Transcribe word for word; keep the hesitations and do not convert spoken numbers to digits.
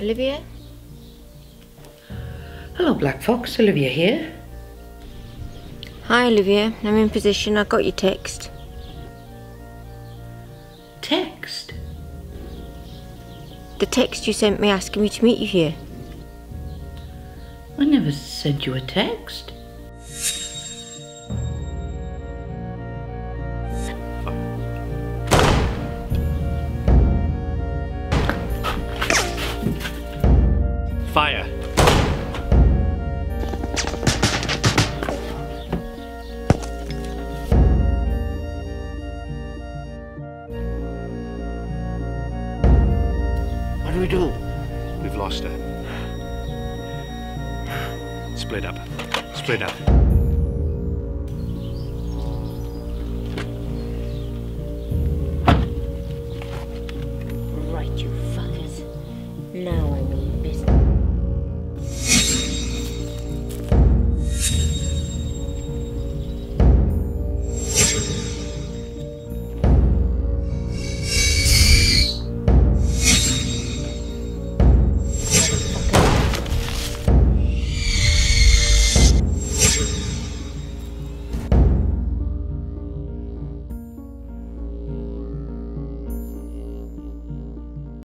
Olivia? Hello, Black Fox. Olivia here. Hi, Olivia. I'm in position. I got your text. Text? The text you sent me asking me to meet you here. I never sent you a text. Fire. What do we do? We've lost her. Split up. Split up.